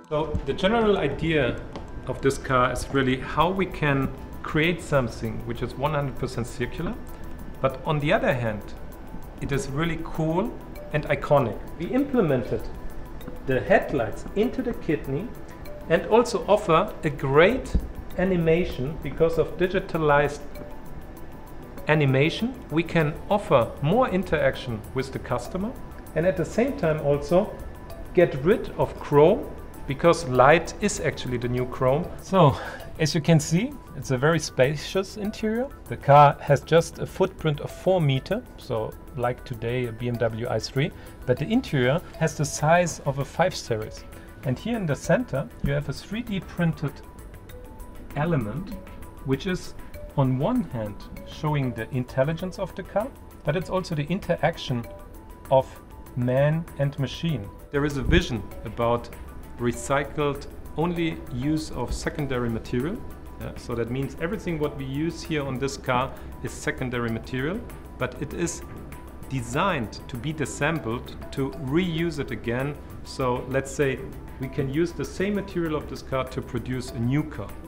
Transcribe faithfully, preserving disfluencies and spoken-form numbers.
So the general idea of this car is really how we can create something which is one hundred percent circular, but on the other hand, it is really cool and iconic. We implemented the headlights into the kidney and also offer a great animation. Because of digitalized animation, we can offer more interaction with the customer and at the same time also get rid of chrome, because light is actually the new chrome. So as you can see, it's a very spacious interior. The car has just a footprint of four meter, so like today a B M W i three, but the interior has the size of a five series. And here in the center you have a three D printed element, which is on one hand showing the intelligence of the car, but it's also the interaction of man and machine. There is a vision about recycled only use of secondary material. Yeah, so that means everything what we use here on this car is secondary material, but it is designed to be disassembled to reuse it again. So let's say we can use the same material of this car to produce a new car.